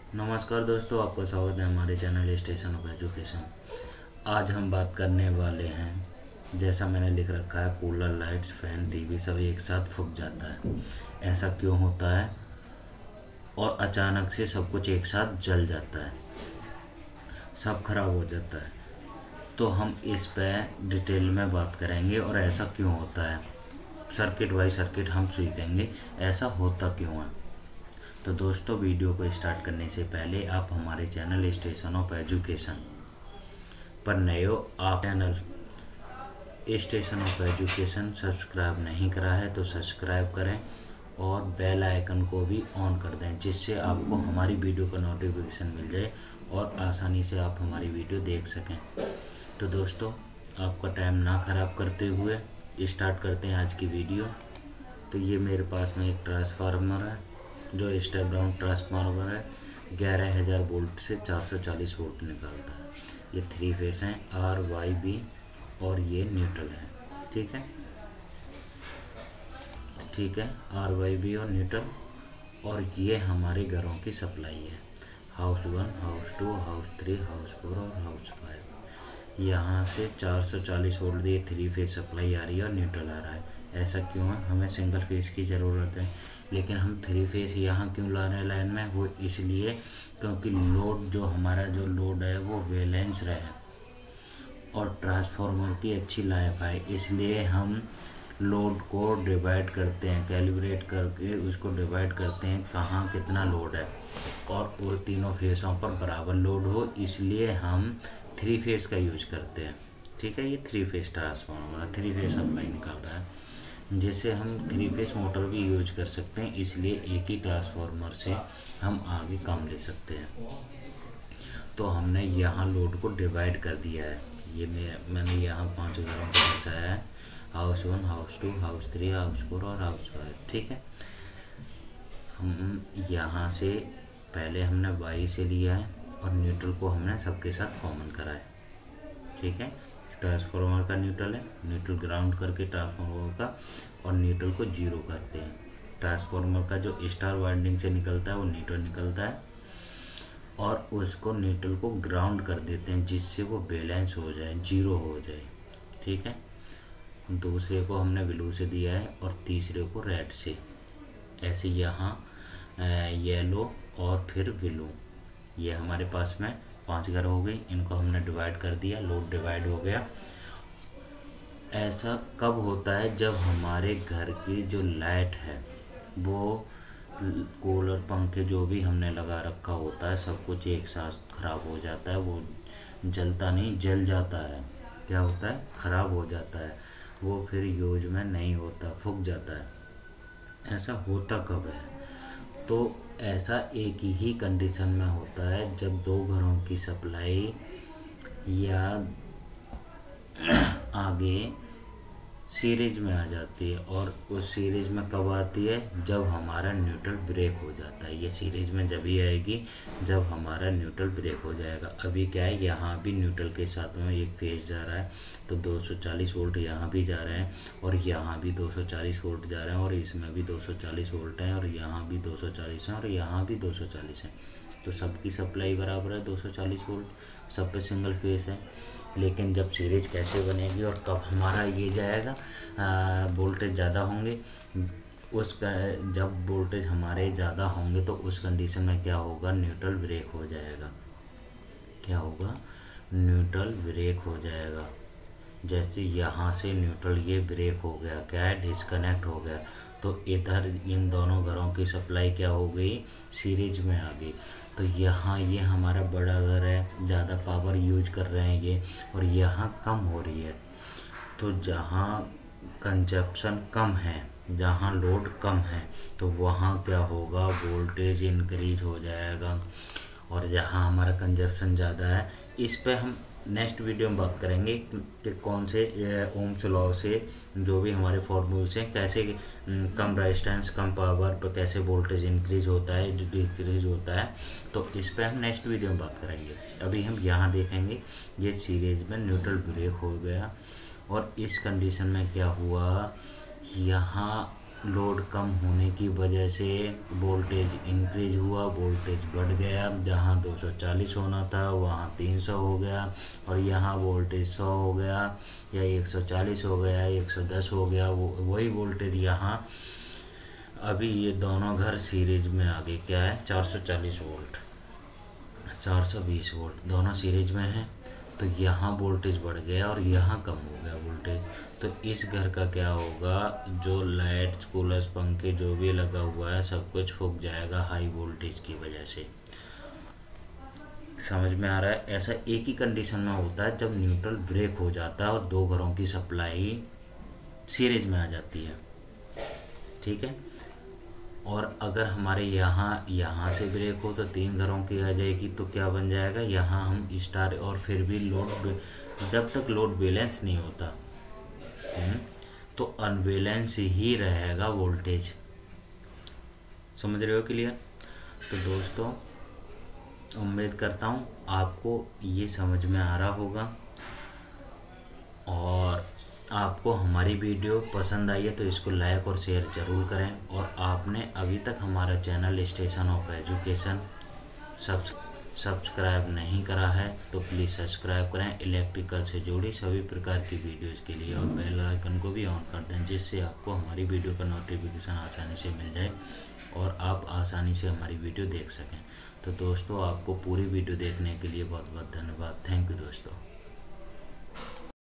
नमस्कार दोस्तों, आपका स्वागत है हमारे चैनल स्टेशन ऑफ एजुकेशन। आज हम बात करने वाले हैं, जैसा मैंने लिख रखा है, कूलर, लाइट्स, फैन, टीवी सब एक साथ फूक जाता है। ऐसा क्यों होता है और अचानक से सब कुछ एक साथ जल जाता है, सब खराब हो जाता है। तो हम इस पे डिटेल में बात करेंगे और ऐसा क्यों होता है, सर्किट बाई सर्किट हम सीखेंगे ऐसा होता क्यों है। तो दोस्तों, वीडियो को स्टार्ट करने से पहले आप हमारे चैनल स्टेशन ऑफ एजुकेशन पर नए हो, आप channel Station of Education subscribe नहीं करा है तो सब्सक्राइब करें और बेल आइकन को भी ऑन कर दें, जिससे आपको हमारी वीडियो का नोटिफिकेशन मिल जाए और आसानी से आप हमारी वीडियो देख सकें। तो दोस्तों, आपका टाइम ना ख़राब करते हुए स्टार्ट करते हैं आज की वीडियो। तो ये मेरे पास में एक ट्रांसफार्मर है जो स्टेप डाउन ट्रांसफार्मर है, 11,000 वोल्ट से 440 वोल्ट निकालता है। ये 3 फेस हैं, आर वाई बी, और ये न्यूट्रल है। ठीक है, आर वाई बी और न्यूट्रल। और ये हमारे घरों की सप्लाई है, हाउस 1, हाउस 2, हाउस 3, हाउस 4 और हाउस 5। यहाँ से 440 वोल्ट ये 3 फेस सप्लाई आ रही है और न्यूट्रल आ रहा है। ऐसा क्यों है? हमें सिंगल फेस की ज़रूरत है, लेकिन हम 3 फेस यहाँ क्यों ला रहे हैं लाइन में? वो इसलिए क्योंकि लोड जो हमारा जो लोड है वो बैलेंस रहे और ट्रांसफार्मर की अच्छी लाइफ है। इसलिए हम लोड को डिवाइड करते हैं, कैलिब्रेट करके उसको डिवाइड करते हैं कहाँ कितना लोड है, और वो तीनों फेसों पर बराबर लोड हो, इसलिए हम 3 फेस का यूज करते हैं। ठीक है, ये 3 फेस ट्रांसफार्मर है, 3 फेस सप्लाई निकाल रहा है, जिससे हम 3 फेस मोटर भी यूज कर सकते हैं। इसलिए एक ही ट्रांसफार्मर से हम आगे काम ले सकते हैं। तो हमने यहाँ लोड को डिवाइड कर दिया है। ये मैंने यहाँ 5 घरों को दर्शाया है, हाउस 1, हाउस 2, हाउस 3, हाउस 4 और हाउस 5। ठीक है, हम यहाँ से पहले हमने वाई से लिया है और न्यूट्रल को हमने सबके साथ कॉमन करा है। ठीक है, ट्रांसफार्मर का न्यूट्रल है, न्यूट्रल ग्राउंड करके ट्रांसफार्मर का और न्यूट्रल को जीरो करते हैं। ट्रांसफार्मर का जो स्टार वाइंडिंग से निकलता है वो न्यूट्रल निकलता है और उसको न्यूट्रल को ग्राउंड कर देते हैं, जिससे वो बैलेंस हो जाए, जीरो हो जाए। ठीक है, दूसरे को हमने ब्लू से दिया है और तीसरे को रेड से। ऐसे यहाँ येलो और फिर ब्लू, ये हमारे पास में 5 घर हो गई, इनको हमने डिवाइड कर दिया, लोड डिवाइड हो गया। ऐसा कब होता है? जब हमारे घर की जो लाइट है वो कूलर, पंखे जो भी हमने लगा रखा होता है, सब कुछ एक साथ ख़राब हो जाता है। वो जलता नहीं, जल जाता है। क्या होता है? ख़राब हो जाता है, वो फिर यूज में नहीं होता, फूक जाता है। ऐसा होता कब है? तो ऐसा एक ही कंडीशन में होता है, जब 2 घरों की सप्लाई या आगे सीरीज में आ जाती है। और उस सीरीज में कब आती है? जब हमारा न्यूट्रल ब्रेक हो जाता है। ये सीरीज में जब ही आएगी जब हमारा न्यूट्रल ब्रेक हो जाएगा। अभी क्या है, यहाँ भी न्यूट्रल के साथ में एक फेज जा रहा है, तो 240 वोल्ट यहाँ भी जा रहे हैं और यहाँ भी 240 वोल्ट जा रहे हैं और इसमें भी 240 वोल्ट है और यहाँ भी 240 है और यहाँ भी 240 है। तो सबकी सप्लाई बराबर है, 240 वोल्ट, सब पे सिंगल फेस है। लेकिन जब सीरीज कैसे बनेगी और कब हमारा ये जाएगा, वोल्टेज ज़्यादा होंगे, उसका जब वोल्टेज हमारे ज़्यादा होंगे तो उस कंडीशन में क्या होगा? न्यूट्रल ब्रेक हो जाएगा। क्या होगा? न्यूट्रल ब्रेक हो जाएगा। जैसे यहाँ से न्यूट्रल ये ब्रेक हो गया, क्या है? डिस्कनेक्ट हो गया, तो इधर इन दोनों घरों की सप्लाई क्या हो गई? सीरीज में आ गई। तो यहाँ ये हमारा बड़ा घर है, ज़्यादा पावर यूज कर रहे हैं ये, और यहाँ कम हो रही है। तो जहाँ कंजप्शन कम है, जहाँ लोड कम है, तो वहाँ क्या होगा? वोल्टेज इंक्रीज हो जाएगा। और जहाँ हमारा कंजप्शन ज़्यादा है, इस पे हम नेक्स्ट वीडियो में बात करेंगे कि कौन से ओम्स लॉ से जो भी हमारे फॉर्मूल्स हैं, कैसे कम रेजिस्टेंस कम पावर पर कैसे वोल्टेज इंक्रीज होता है, डिक्रीज होता है। तो इस पे हम नेक्स्ट वीडियो में बात करेंगे। अभी हम यहाँ देखेंगे, ये सीरीज में न्यूट्रल ब्रेक हो गया और इस कंडीशन में क्या हुआ? यहाँ लोड कम होने की वजह से वोल्टेज इंक्रीज हुआ, वोल्टेज बढ़ गया। जहाँ 240 होना था वहाँ 300 हो गया, और यहाँ वोल्टेज 100 हो गया या 140 हो गया, 110 हो गया। वही वोल्टेज यहाँ अभी ये दोनों घर सीरीज में आ गए। क्या है? 440 वोल्ट, 420 वोल्ट दोनों सीरीज में हैं। तो यहाँ वोल्टेज बढ़ गया और यहाँ कम हो गया वोल्टेज। तो इस घर का क्या होगा, जो लाइट्स, कूलर्स, पंखे जो भी लगा हुआ है सब कुछ फूक जाएगा हाई वोल्टेज की वजह से। समझ में आ रहा है? ऐसा एक ही कंडीशन में होता है जब न्यूट्रल ब्रेक हो जाता है और दो घरों की सप्लाई सीरीज में आ जाती है। ठीक है। और अगर हमारे यहाँ से ब्रेक हो तो 3 घरों की आ जाएगी, तो क्या बन जाएगा, यहाँ हम स्टार, और फिर भी जब तक लोड बैलेंस नहीं होता तो अनबैलेंस ही रहेगा वोल्टेज। समझ रहे हो? क्लियर? तो दोस्तों उम्मीद करता हूँ आपको ये समझ में आ रहा होगा, और आपको हमारी वीडियो पसंद आई है तो इसको लाइक और शेयर ज़रूर करें। और आपने अभी तक हमारा channel Station of Education subscribe नहीं करा है तो प्लीज़ सब्सक्राइब करें। इलेक्ट्रिकल से जुड़ी सभी प्रकार की वीडियोज़ के लिए, और बेल आइकन को भी ऑन कर दें, जिससे आपको हमारी वीडियो का नोटिफिकेशन आसानी से मिल जाए और आप आसानी से हमारी वीडियो देख सकें। तो दोस्तों आपको पूरी वीडियो देखने के लिए बहुत बहुत धन्यवाद। थैंक यू दोस्तों।